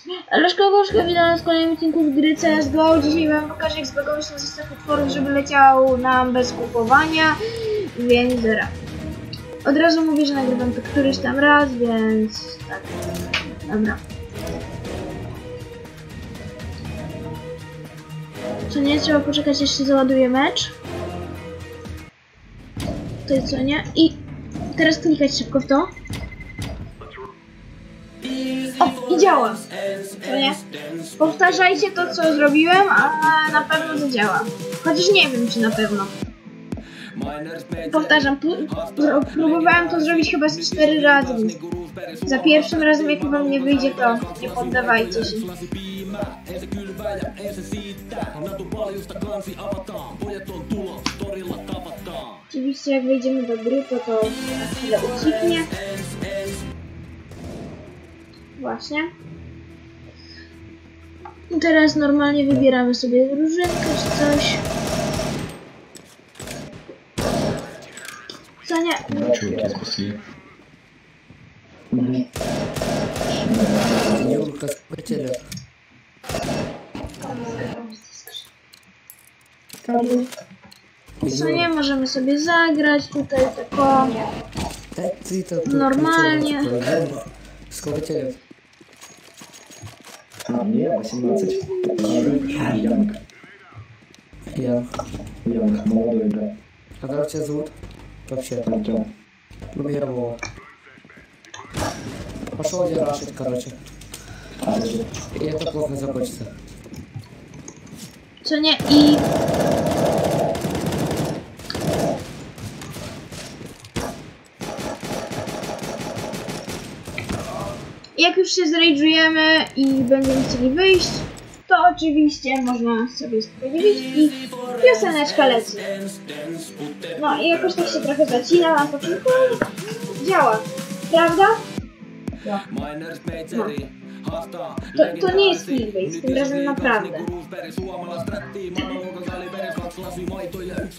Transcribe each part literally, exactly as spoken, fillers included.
Leszko Gorzko, witam nas w kolejnym odcinku z gry C S G O. Dzisiaj wam pokażę, jak zbagować ten zestaw utworów, żeby leciał nam bez kupowania, więc zera. Od razu mówię, że nagrywam to któryś tam raz, więc tak. Dobra. Co nie, trzeba poczekać, aż się załaduje mecz. To jest co nie? I teraz klikać szybko w to. O, i działa. Co nie? Powtarzajcie to, co zrobiłem, a na pewno to działa. Chociaż nie wiem, czy na pewno. Powtarzam, próbowałem to zrobić chyba z cztery razy. Za pierwszym razem, jak wam nie wyjdzie, to nie poddawajcie się. Oczywiście, jak wejdziemy do gry, to to na chwilę ucichnie. Właśnie. I teraz normalnie wybieramy sobie drużynkę czy coś. Co nie? Co nie, możemy sobie zagrać tutaj tylko normalnie. Skowycielów. A mnie osiemnaście. Young. Young. Young, молодой, да. А как тебя зовут? Вообще. Артём. Ну я Вова. Пошел я рашить, короче. А зачем? И это плохо закончится. Co nie? I... Jak już się zrage'ujemy i będziemy chcieli wyjść, to oczywiście można sobie sprawdzić i pioseneczka leci. No i jakoś tak się trochę zacina na początku, działa, prawda? No. To, to nie jest clickbait, tym razem naprawdę.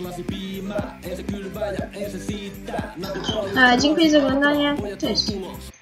A, dziękuję za oglądanie, cześć.